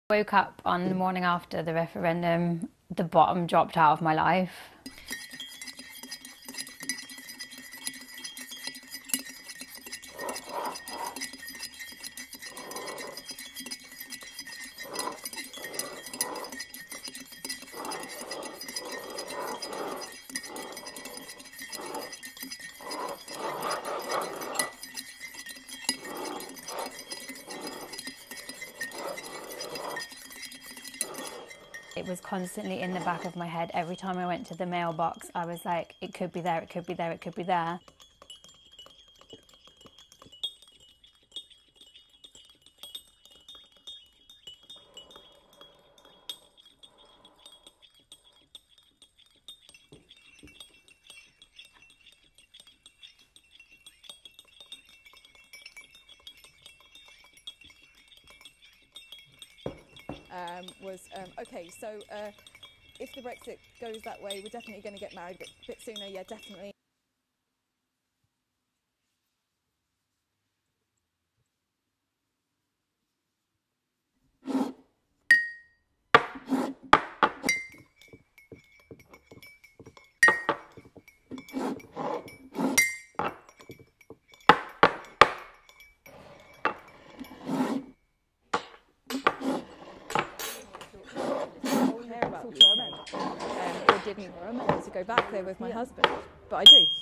Woke up on the morning after the referendum, the bottom dropped out of my life. It was constantly in the back of my head. Every time I went to the mailbox, I was like, it could be there, it could be there, it could be there. Okay, so if the Brexit goes that way, we're definitely going to get married a bit sooner, yeah, definitely. Or didn't to go back there with my husband, but I do.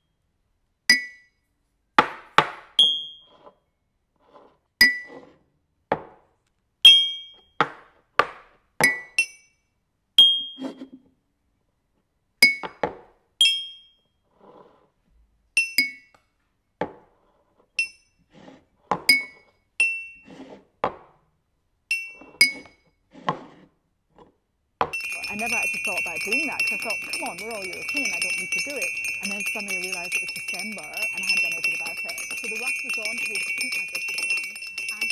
I never actually thought about doing that because I thought, come on, we're all European, I don't need to do it. And then suddenly I realised it was December and I hadn't done anything about it. So the rush was on to be able to keep my British one and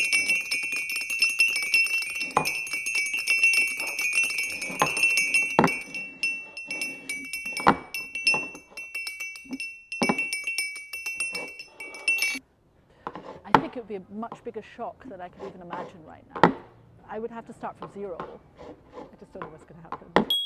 I think it would be a much bigger shock than I could even imagine right now. I would have to start from zero. I just don't know what's going to happen.